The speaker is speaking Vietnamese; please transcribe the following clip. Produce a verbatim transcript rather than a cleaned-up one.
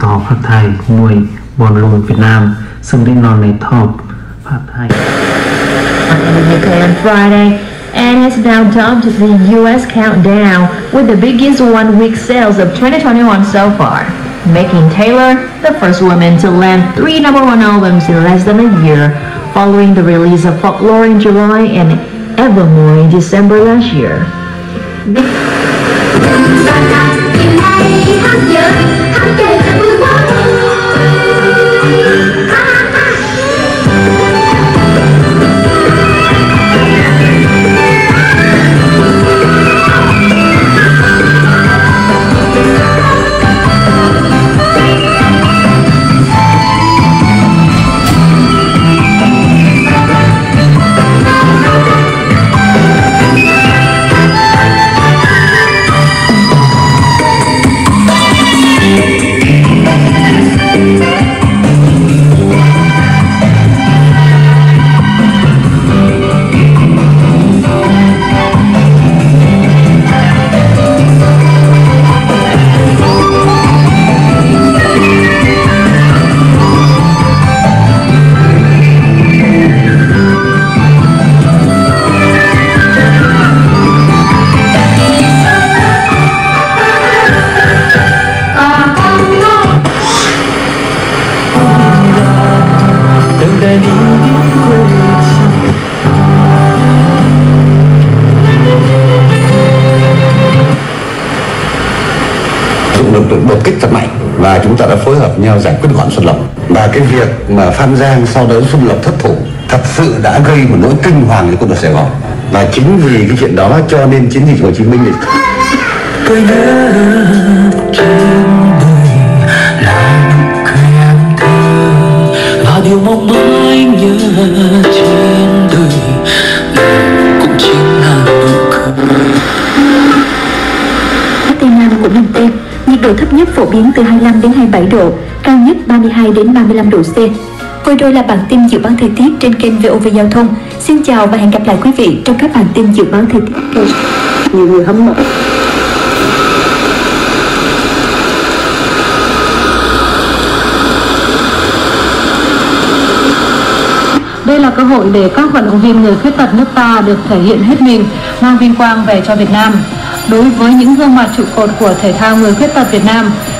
ต่อผัดไทยมวยบอลลูนเวียดนามซึ่งได้นอนในท็อปผัดไทย in the U K on Friday, and has now jumped to the U S countdown with the biggest one-week sales of twenty twenty-one so far, making Taylor the first woman to land three number one albums in less than a year, following the release of Folklore in July and Evermore in December last year. Lực lượng đột kích thật mạnh và chúng ta đã phối hợp nhau giải quyết gọn Xuân Lộc, và cái việc mà Phan Giang sau đó Xuân Lộc thất thủ thật sự đã gây một nỗi kinh hoàng cho quân đội Sài Gòn, và chính vì cái chuyện đó cho nên chiến dịch Hồ Chí Minh này. Tôi nhớ trên đời là nụ cười em thơ, và điều mong mãi nhớ trên đời cũng chính là nụ cười. Tây Nam của miền Tây, nhiệt độ thấp nhất phổ biến từ hai mươi lăm đến hai mươi bảy độ, cao nhất ba mươi hai đến ba mươi lăm độ C. Vừa rồi là bản tin dự báo thời tiết trên kênh vê o vê Giao thông. Xin chào và hẹn gặp lại quý vị trong các bản tin dự báo thời tiết. Nhiều người hâm mộ. Đây là cơ hội để các vận động viên người khuyết tật nước ta được thể hiện hết mình, mang vinh quang về cho Việt Nam. Đối với những gương mặt trụ cột của thể thao người khuyết tật Việt Nam,